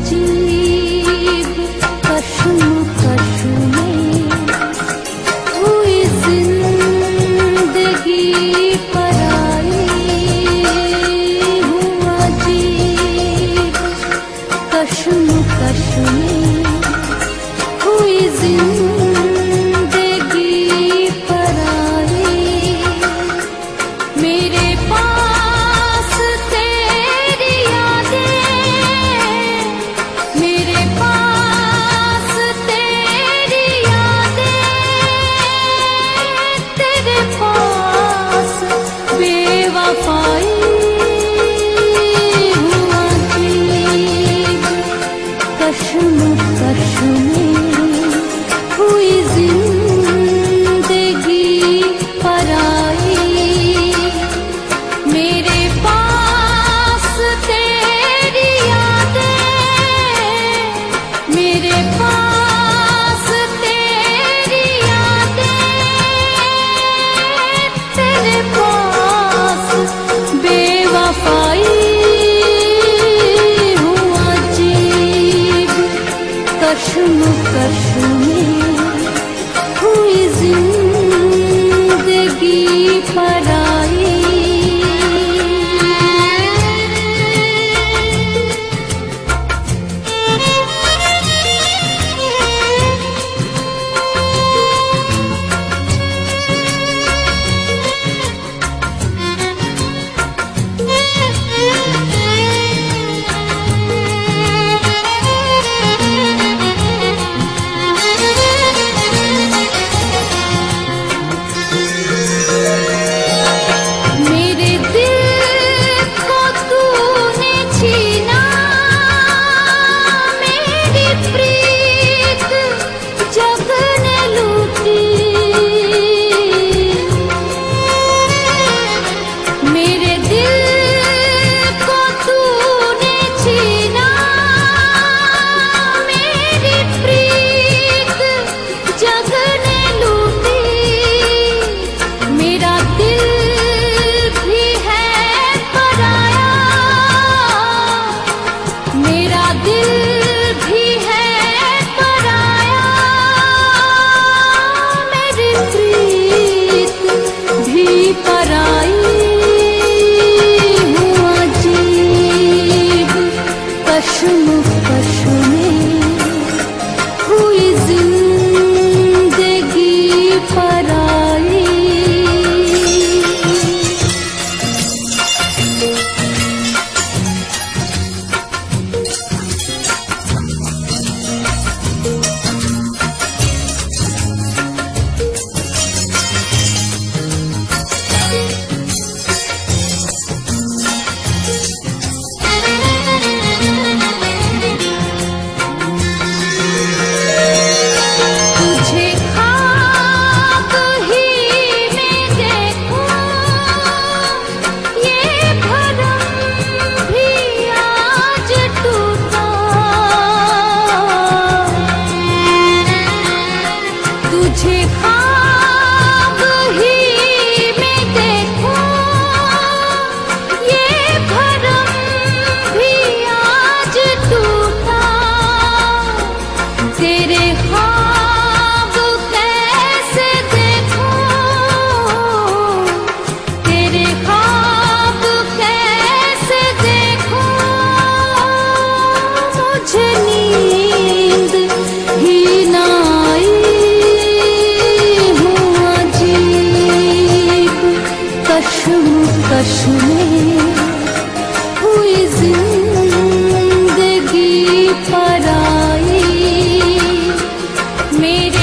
अजीब कश्मकश में हुई जिंदगी पराई हूँ अजीब कश्मकश में हुई जिंदगी पराई मेरे पास तेरी यादें मेरे पास तेरी यादें तेरे पास बेवफाई हुआ अजीब कश्मकश में हुई जिंदगी पराई मेरे पास तेरी यादें मेरे पास तेरी यादें तेरे पास बेवफाई हुआ अजीब कश्मकश में हुई जिंदगी पराई मेरे दिल को तूने छीना मेरी प्रीत जग ने लूटी मेरे दिल को तूने छीना मेरी प्रीत जग ने लूटी मेरा दिल भी है पराया मेरा दिल भी है पराया मेरी प्रीत भी पराई हूँ अजीब कश्मकश में हुई जिंदगी पराई तुझे ख्वाब ही में देखूं ये भरम भी आज टूटा तुझे ख्वाब ही में देखूं ये भरम भी आज टूटा तेरे ख्वाब कैसे देखूं तेरे ख्वाब कैसे देखूं मुझे नींद ही ना आई हूँ अजीब कश्मकश में हुई जिंदगी पराई मेरे